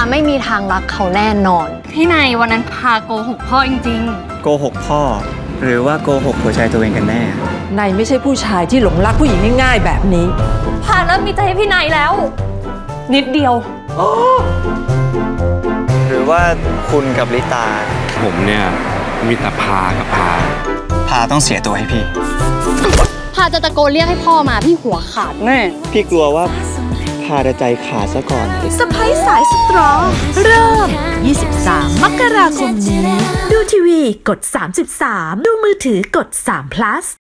ไม่มีทางรักเขาแน่นอนพี่นายวันนั้นพาโกหกพ่อจริงๆโกหกพ่อหรือว่าโกหกหัวใจตัวเองกันแน่นายไม่ใช่ผู้ชายที่หลงรักผู้หญิงง่ายๆแบบนี้พาเริ่มมีใจให้พี่นายแล้วนิดเดียวหรือว่าคุณกับลิตาผมเนี่ยมีแต่พากับพาต้องเสียตัวให้พี่พาจะตะโกนเรียกให้พ่อมาพี่หัวขาดแน่พี่กลัวว่าพาจะใจขาดซะก่อนสะพ้ายสายสตรองเริ่ม23 มกราคมนี้ดูทีวีกด33ดูมือถือกด3 plus